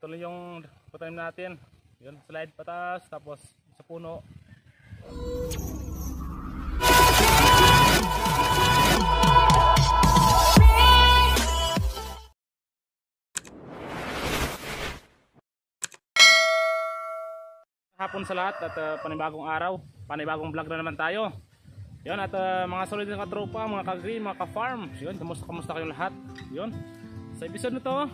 patuloy yung patanim natin. Yun, slide patas, tapos sa puno. Hapon sa lahat at panibagong araw, panibagong vlog na naman tayo. Yun, at mga solid na katropa, mga ka-green, mga ka-farm. Yun, kamusta kayong lahat? Yun, sa episode na to,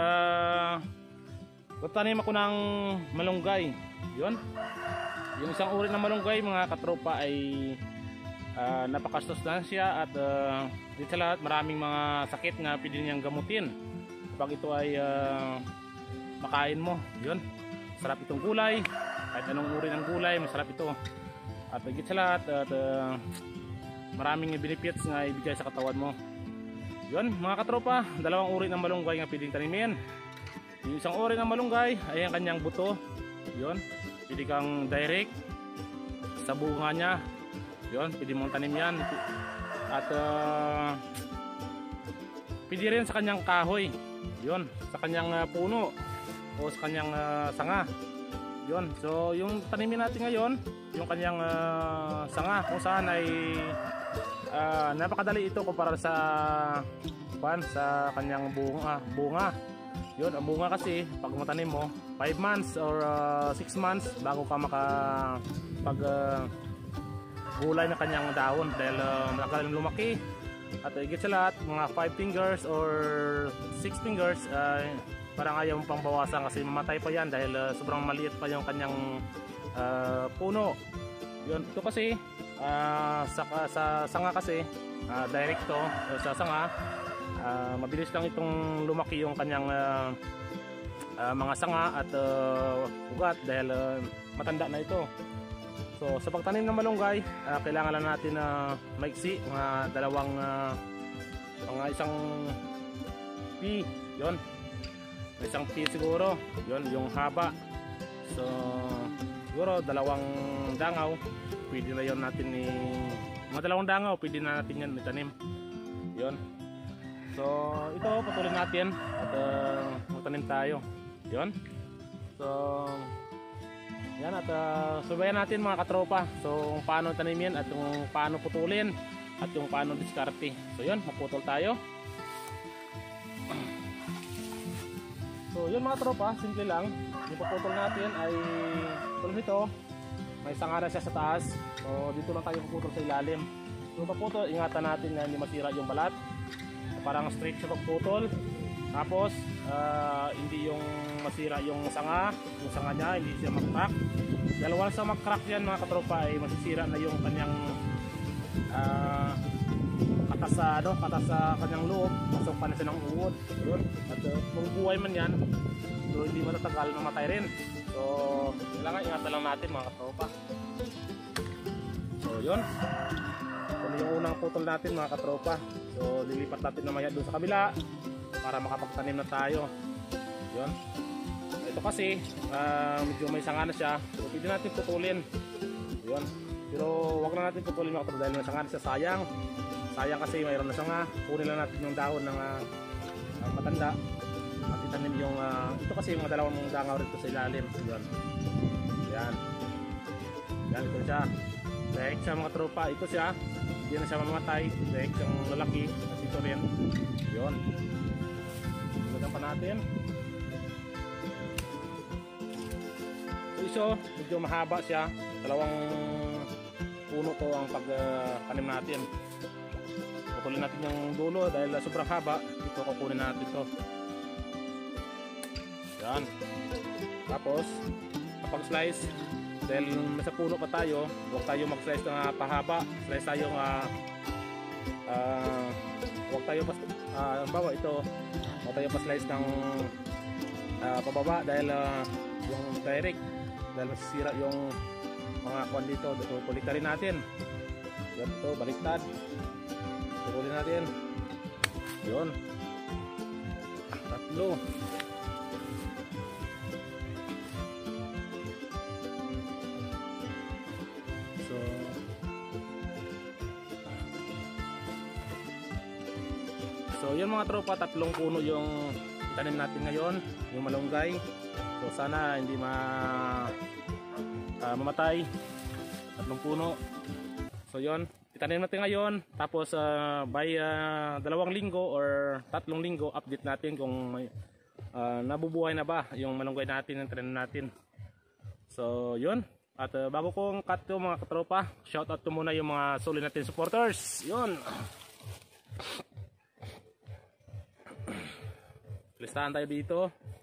tanim ako ng malunggay. Yun, yung isang uri ng malunggay mga katropa ay napakasustansya at dito sa lahat maraming mga sakit na pwede niyang gamutin kapag ito ay makain mo. Yun, sarap itong gulay, kahit anong uri ng gulay masarap ito. At higit sa lahat at maraming benefits na ibigay sa katawan mo. Yun mga katropa, dalawang uri ng malunggay nga pwedeng tanimin. Yung isang uri ng malunggay ay ang kanyang buto. Yun, pwede kang direct sa bunga niya. Yun, pwede mong tanim yan. At pwede rin sa kanyang kahoy. Yun, sa kanyang puno o sa kanyang sanga. Yun, so yung tanimin natin ngayon, yung kanyang sanga, kung saan ay napakadali ito kumpara sa kanyang bunga. Yun, ang bunga kasi pag matanim mo 5 months or 6 months bago ka pag gulay na kanyang dahon dahil matagal lumaki. At higit sa lahat mga 5 fingers or 6 fingers parang ayaw mong pang bawasan kasi mamatay pa yan dahil sobrang maliit pa yung kanyang puno. Yun, ito kasi sa sanga kasi direkto sa sanga, mabilis lang itong lumaki yung kanyang mga sanga at ugat dahil matanda na ito. So sa pagtanim ng malunggay, kailangan lang natin maiksi, mga isang P. Yun, isang P siguro. Yun, yung haba. So siguro dalawang dangaw pwede na yun natin mga dalawang dangaw pwede na natin yan itanim. Yun, so ito patuloy natin at magtanim tayo. Yun, so yan, at subayan natin mga katropa so kung paano tanimin at kung paano putulin at kung paano diskarte. So yun, maputol tayo. So yun mga tropa, simple lang. Yung puputol natin ay tulad nito, may sanga na siya sa taas. So dito lang tayo puputol sa ilalim. Yung paputol, ingatan natin na hindi masira yung balat. Parang straight siya pagputol. Tapos hindi yung masira yung sanga niya, hindi siya mag-crack. Dahil once na mag-crack yan mga katropa ay masisira na yung kanyang katas sa kanyang loob, pasok pa na siya ng uod. Yun, at kung buhay man yan, so hindi matatagal, mamatay rin. So kailangan ingatan lang natin mga katropa. So yun, ito yung unang putol natin mga katropa. So lilipat natin namaya doon sa kabila para makapagtanim na tayo. Yun, ito kasi medyo may sanga na siya, so pwede natin putulin. Yun, pero wag na natin putulin mga katropa dahil may sanga na siya, sayang kasi mayroon na sanga. Kunin lang natin yung dahon ng matanda at itanim yung ito kasi yung mga dalawang dangaw rito sa ilalim. Yun, yan, ito siya direct siya mga tropa. Ito siya, hindi na siya mamamatay, direct siyang lalaki at ito rin. Yun, sunugan pa natin. So medyo mahaba siya, dalawang puno to ang pagtanim natin. Kukunin natin yung dulo dahil sobrang haba. Ito kukunin natin to. Yan, tapos kapag slice, dahil nasa puno pa tayo, huwag tayo mag-slice ng pahaba. Slice tayo huwag tayo bawa ito, huwag tayo pa-slice ng pababa dahil yung direct, dahil masisira yung mga kwan dito. Kuliktarin natin. Yan, ito baliktad, kukunin natin. Yun, tatlo. So yun mga tropa, tatlong puno yung itanim natin ngayon, yung malunggay. So sana hindi mamatay. 3 puno. So yun, itanim natin ngayon. Tapos by 2 linggo or 3 linggo, update natin kung nabubuhay na ba yung malunggay natin, yung tanim natin. So yun. At bago kong cut to mga katropa, shoutout ko muna yung mga solid natin supporters. Yun. Listahan tayo dito.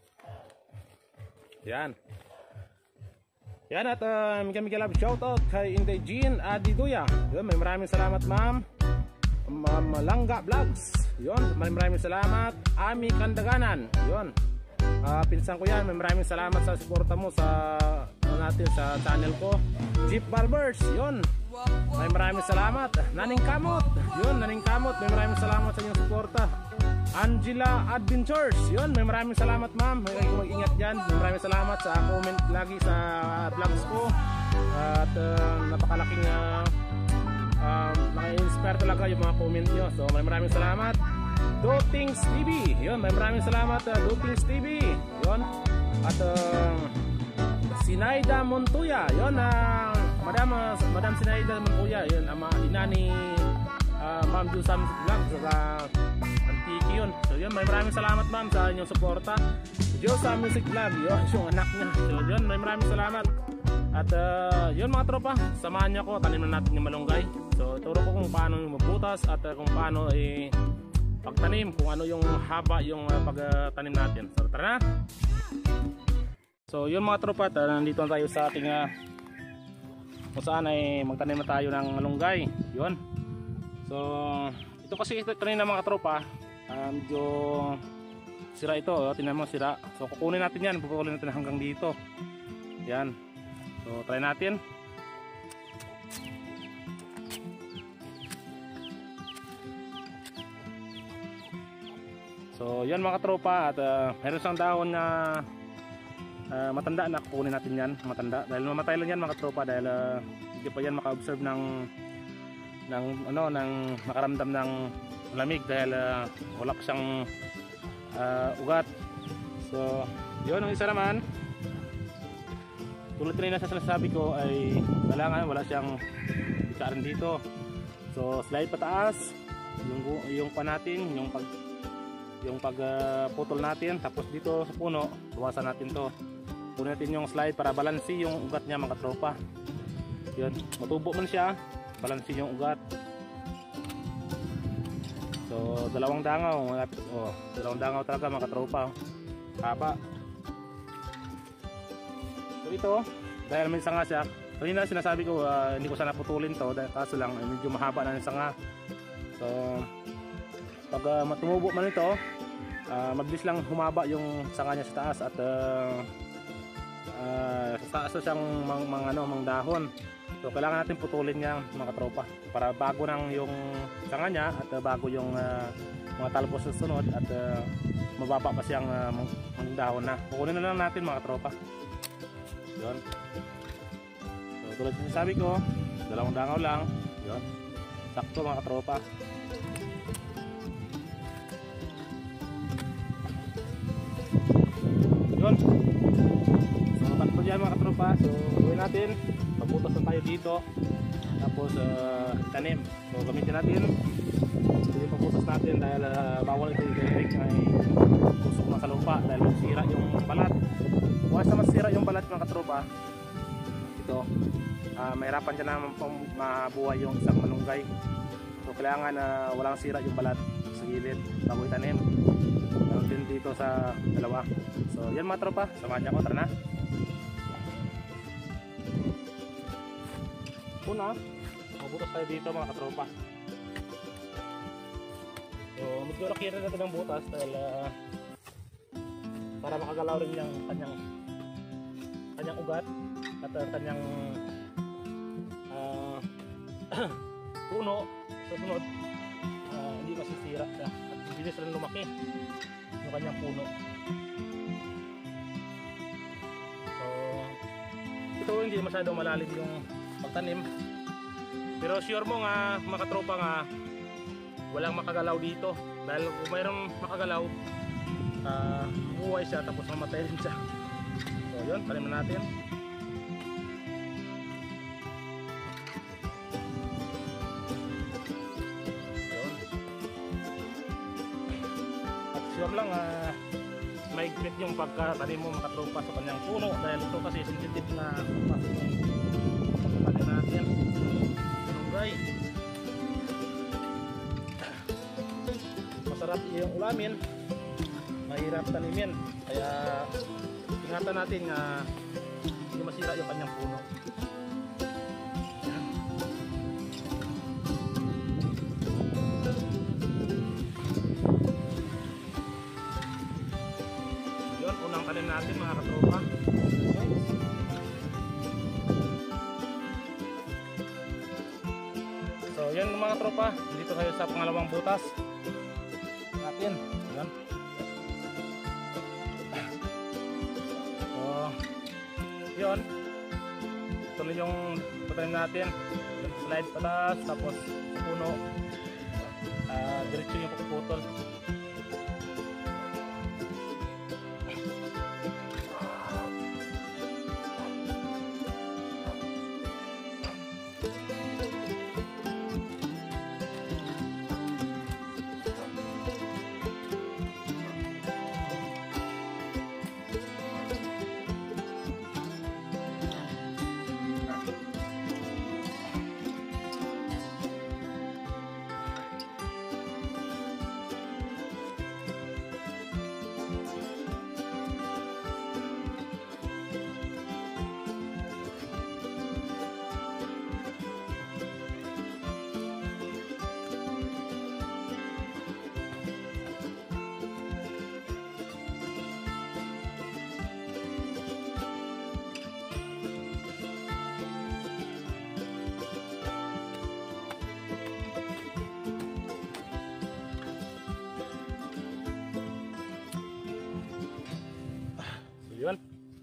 Yan. Yan at mega love shoutout kay Inday Jean Adiduya. Yun, maraming salamat ma'am. Ma'am Langga Vlogs. Yun, maraming salamat. Ami Kandaganan. Yun. Pinsan ko yan, maraming salamat sa suporta mo sa natin sa channel ko. Jeep Barbers, yun. Maraming salamat. Naning Kamot, yun, Naning Kamot, maraming salamat sa inyong suporta. Angela Adventures, yun, maraming salamat ma'am. Mag-ingat dyan. Maraming salamat sa comment lagi sa vlogs ko. At napakalaking naka-inspire talaga yung mga comment nyo. So maraming salamat. Dotings TV, yun, maraming salamat Dotings TV, yun. At Sinaida Montoya, yun, Madam Sinaida Montoya, yun, ina ni Ma'am Jusam Vlog sa Antiki yun. So yun, maraming salamat ma'am sa inyong suporta. Jusam Music Vlog, yun, yung anak niya. So yun, maraming salamat. At yun mga tropa, samahan niyo ko, tanim na natin yung malunggay. So turo ko kung paano mabutas at kung paano pagtanim, kung ano yung haba yung pagtanim natin. So tara na. So yun mga tropa, nandito na tayo sa ating kung saan ay magtanim na tayo ng malunggay. Yun. So ito kasi kanina mga tropa, medyo sira ito, tingnan mo sira. So kukunin natin yan, pupulin natin hanggang dito. Yan. So try natin. So yan mga tropa, at meron siyang dahon na matanda na, kukunin natin yan, matanda. Dahil mamatay lang yan mga tropa, dahil hindi pa yan maka-observe ng makaramdam ng lamig, dahil wala pa siyang ugat. So yun, ang isa naman, tulad kanina sa sinasabi ko, ay wala siyang ikaran dito. So slide pataas yung pa natin, yung pagputol natin, tapos dito sa puno bawasan natin to, punin natin yung slide para balansi yung ugat niya mga tropa. Yun, matubo man siya, balansi yung ugat. So dalawang dangaw talaga mga tropa, haba. So ito, dahil may sanga siya, kanina sinasabi ko hindi ko sana putulin to, dahil kaso lang medyo mahaba na yung sanga. So pag tumubo man ito, mabilis lang humaba yung sanga niya sa taas, at sa taas na siyang mang dahon. So kailangan natin putulin niya mga tropa, para bago nang yung sanga niya, at bago yung mga talbos sa sunod, at mababa pa siyang mang dahon na. Kukunin na lang natin mga tropa. Yun. So tulad yung sabi ko, dalawang dangaw lang. Yun. Sakto mga tropa. Yun. So takto dyan mga katropa. So gawin natin, magbutas na tayo dito, tapos tanim. So gamitin natin yung pagbutas natin, dahil bawal ito yung direct ay tusok na sa lupa, dahil masira yung balat. Once na masira yung balat mga katropa, ito mahirapan dyan na mabuhay yung isang malunggay. So kailangan walang sira yung balat sa gilid bago itanim. Meron din dito sa dalawa. So yan mga tropa, samahan niya ako, tara na. Una, mabutas tayo dito mga katropa. So medyo rakirin natin ng butas, dahil para makagalaw rin yung kanyang ugat at kanyang puno. Sa sunod, hindi masisira siya at bilis rin lumaki yung kanyang puno. So ito hindi masyadong malalim yung pagtanim, pero sure mo nga mga katropa nga walang makagalaw dito, dahil kung mayroong makagalaw buhay siya tapos mamatay din siya. So yun, tanim na natin. Yun. At sure lang maigpit yung pagkatanim mo mga katropa sa kanyang puno dahil ito kasi sensitive na pagkatanim natin. Malunggay. Masarap yung ulamin, mahirap tanimin, kaya ingatan natin na hindi masira yung kanyang puno. Yun, unang tanim natin mga katropa. So yan mga tropa, dito tayo sa pangalawang butas natin. Yan. So yun, ito na yung patanim natin. Slide patas, tapos puno, diretso yung pagputol. Yun.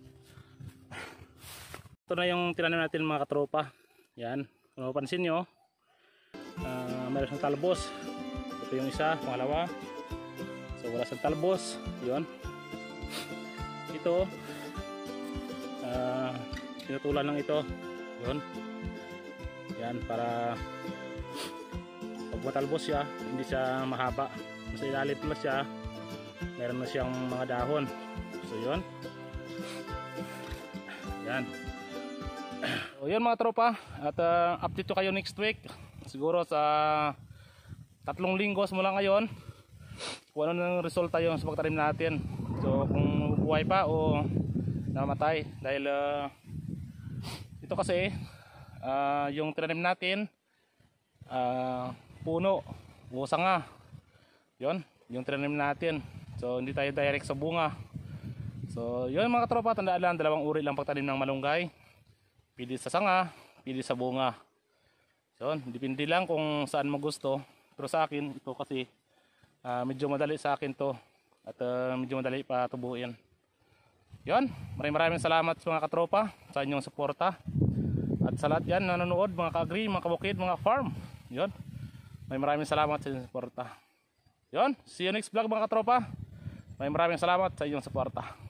Ito na yung tinanim natin mga katropa. Yan, kung mapansin nyo, meron siyang talbos. Ito yung isa, pangalawa. So wala siyang talbos. Yun. Ito, pinutulan lang ito. Yun. Yan, para pag matalbos siya, hindi siya mahaba. Sa ilalim na siya, meron na siyang mga dahon. So yun. Yan. So yun mga tropa, at update ko kayo next week. Siguro sa 3 linggo mula ngayon kung ano nang resulta yung sa pagtanim natin. So kung buhay pa o namatay. Dahil ito kasi yung tinanim natin puno o sanga. Yun, yung tinanim natin. So hindi tayo direct sa bunga. So yun mga tropa, tandaan lang, 2 uri lang pagtanim ng malunggay. Pili sa sanga, pili sa bunga. So depende lang kung saan mo gusto. Pero sa akin ito kasi medyo madali sa akin to. At medyo madali pa tubuin. Yun, maraming salamat sa mga katropa sa inyong suporta. At sa lahat yan nanonood, mga ka-agri, mga kabukid, mga farm. Yun, maraming salamat sa inyong suporta. Yun, see you next vlog mga katropa. Maraming salamat sa inyong suporta.